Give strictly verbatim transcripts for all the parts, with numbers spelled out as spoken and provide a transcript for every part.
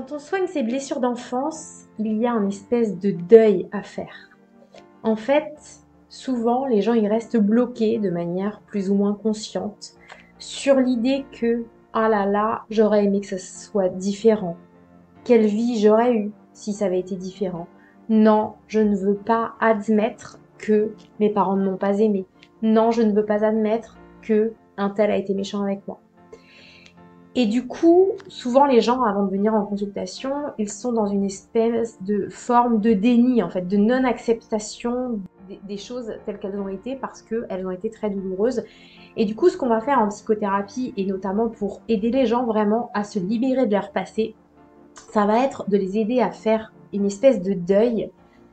Quand on soigne ses blessures d'enfance, il y a une espèce de deuil à faire. En fait, souvent, les gens ils restent bloqués de manière plus ou moins consciente sur l'idée que « ah là là, j'aurais aimé que ça soit différent. Quelle vie j'aurais eue si ça avait été différent. Non, je ne veux pas admettre que mes parents ne m'ont pas aimé. Non, je ne veux pas admettre que un tel a été méchant avec moi. » Et du coup, souvent les gens, avant de venir en consultation, ils sont dans une espèce de forme de déni, en fait, de non-acceptation des, des choses telles qu'elles ont été parce qu'elles ont été très douloureuses. Et du coup, ce qu'on va faire en psychothérapie, et notamment pour aider les gens vraiment à se libérer de leur passé, ça va être de les aider à faire une espèce de deuil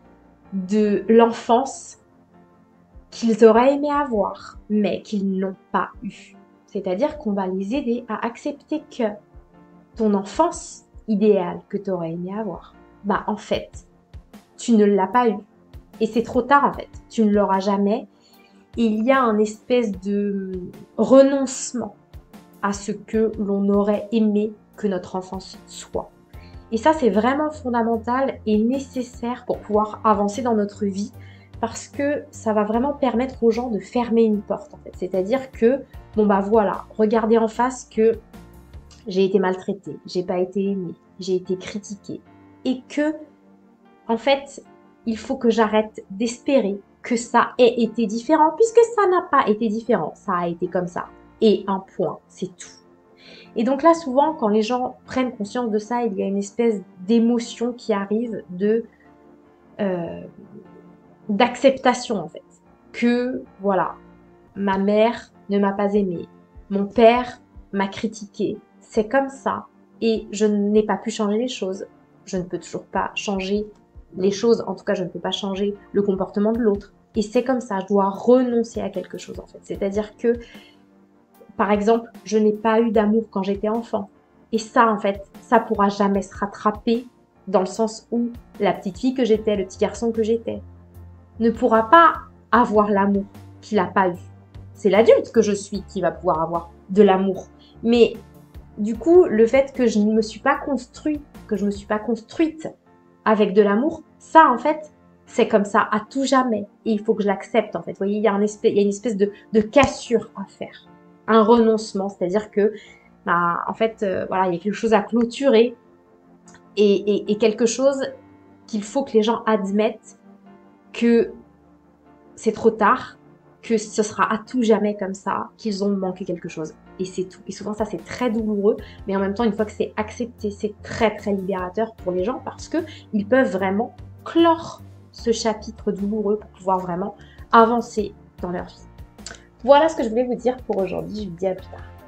de l'enfance qu'ils auraient aimé avoir, mais qu'ils n'ont pas eu. C'est-à-dire qu'on va les aider à accepter que ton enfance idéale que tu aurais aimé avoir, bah en fait, tu ne l'as pas eu. Et c'est trop tard en fait, tu ne l'auras jamais. Et il y a un espèce de renoncement à ce que l'on aurait aimé que notre enfance soit. Et ça, c'est vraiment fondamental et nécessaire pour pouvoir avancer dans notre vie parce que ça va vraiment permettre aux gens de fermer une porte en fait. C'est-à-dire que, bon bah voilà, regardez en face que j'ai été maltraitée, j'ai pas été aimée, j'ai été critiquée et que, en fait, il faut que j'arrête d'espérer que ça ait été différent puisque ça n'a pas été différent, ça a été comme ça. Et un point, c'est tout. Et donc là, souvent, quand les gens prennent conscience de ça, il y a une espèce d'émotion qui arrive de euh, d'acceptation en fait. Que voilà, ma mère ne m'a pas aimée, mon père m'a critiqué, c'est comme ça et je n'ai pas pu changer les choses. Je ne peux toujours pas changer les choses, en tout cas je ne peux pas changer le comportement de l'autre. Et c'est comme ça, je dois renoncer à quelque chose en fait. C'est-à-dire que par exemple, je n'ai pas eu d'amour quand j'étais enfant. Et ça, en fait, ça pourra jamais se rattraper dans le sens où la petite fille que j'étais, le petit garçon que j'étais, ne pourra pas avoir l'amour qu'il n'a pas eu. C'est l'adulte que je suis qui va pouvoir avoir de l'amour. Mais du coup, le fait que je ne me suis pas construit, que je ne me suis pas construite avec de l'amour, ça, en fait, c'est comme ça à tout jamais. Et il faut que je l'accepte, en fait. Vous voyez, il y a, un espèce, il y a une espèce de, de cassure à faire. Un renoncement, c'est-à-dire que, bah, en fait, euh, voilà, il y a quelque chose à clôturer et, et, et quelque chose qu'il faut que les gens admettent que c'est trop tard, que ce sera à tout jamais comme ça, qu'ils ont manqué quelque chose. Et c'est tout. Et souvent, ça, c'est très douloureux, mais en même temps, une fois que c'est accepté, c'est très, très libérateur pour les gens parce que ils peuvent vraiment clore ce chapitre douloureux pour pouvoir vraiment avancer dans leur vie. Voilà ce que je voulais vous dire pour aujourd'hui. Je vous dis à plus tard.